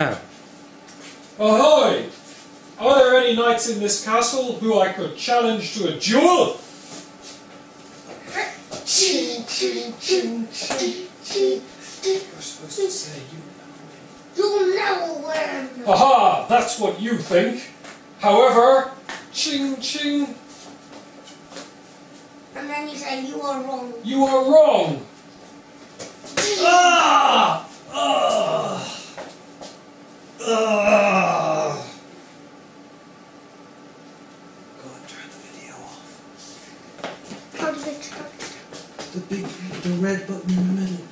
Ahoy! Are there any knights in this castle who I could challenge to a duel? Ching, ching, ching, ching, ching. You're supposed to say you You'll never win. Aha! That's what you think. However, ching ching. And then you say you are wrong. You are wrong. Ah! Ah! Ah! Go and turn the video off. How does it start? The red button in the middle.